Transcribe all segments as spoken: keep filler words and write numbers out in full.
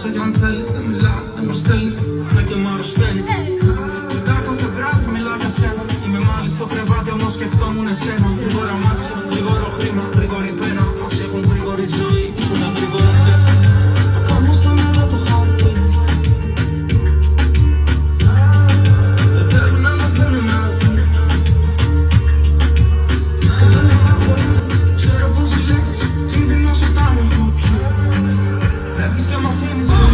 Όσο κι αν θέλεις, δεν μιλάς, δεν μου στέλνεις, με και μ' αρρωσταίνεις. Κοιτά κάθε βράδυ, μιλάω για σένα. Είμαι μάλιστα στο κρεβάτι, όμως σκεφτόμουν εσένα. Γρήγορα μάξια, γρήγορο χρήμα, γρήγορη πένα. Όσοι έχουν γρήγορη ζωή, σου να γρήγορα φεύγουν. Κάνω στο μυαλό το χάρτη. Δεν θέλουν να μας δουν μαζί. Ξέρω πως η λέξη κίνδυνος όταν έχω πιει. Φεύγεις και μ' αφήνεις σε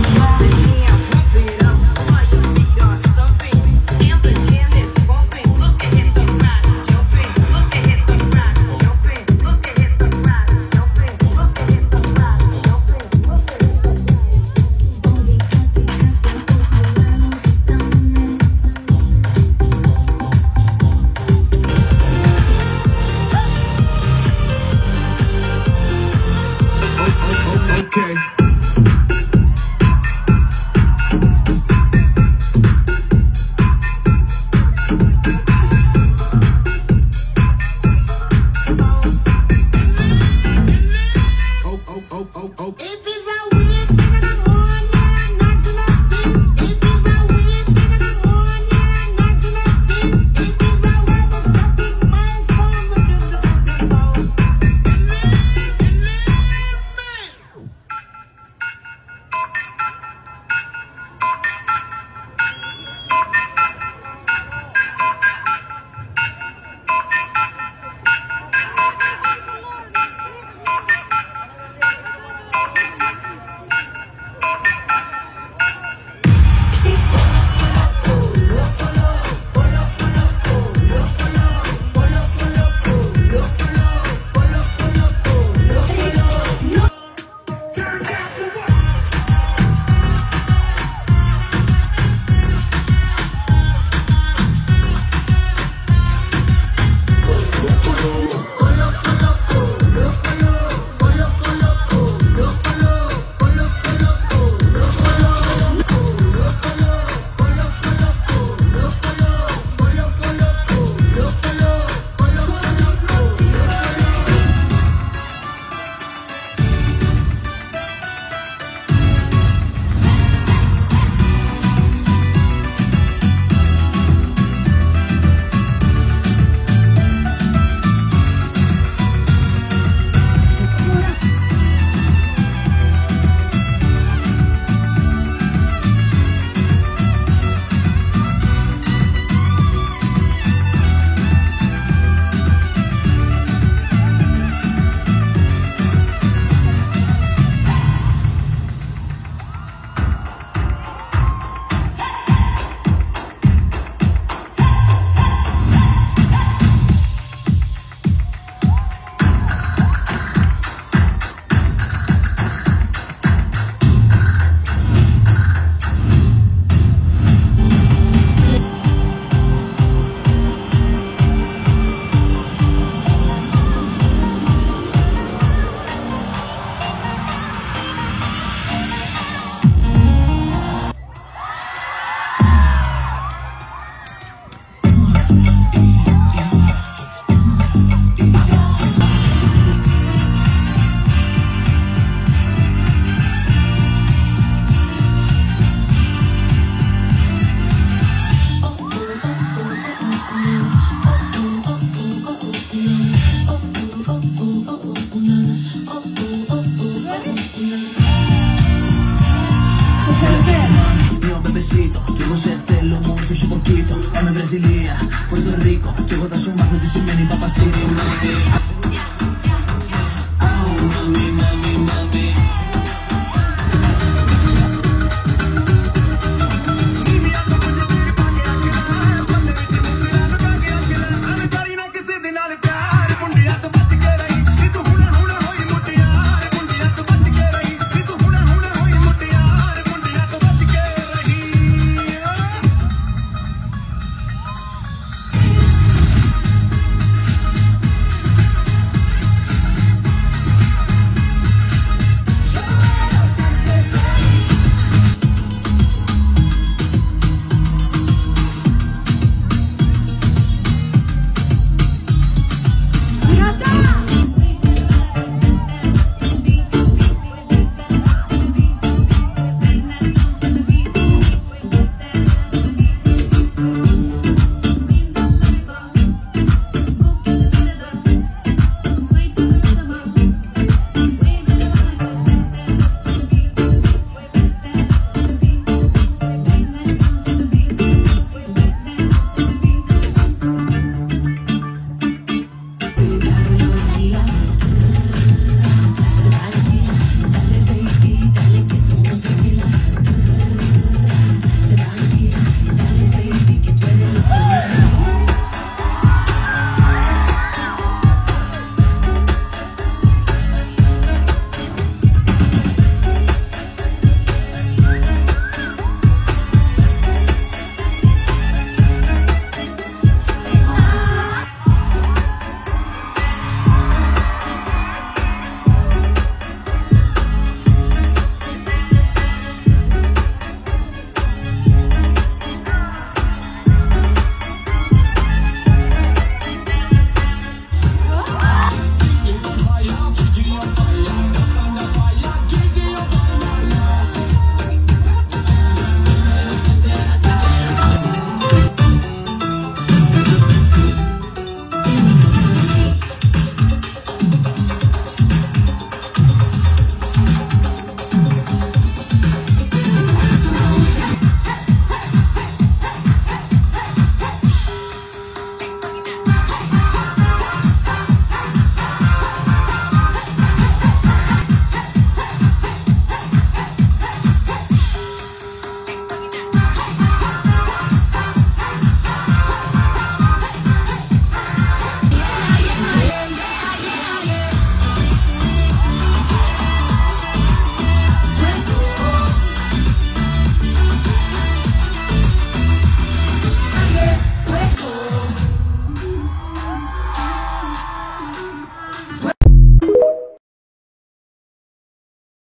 Κι εγώ σε θέλω mucho y poquito. Πάμε Βραζιλία, Πορτο Ρίκο. Κι εγώ θα σου μάθω τι σημαίνει παπασίρι. Μami, mami, mami, mami.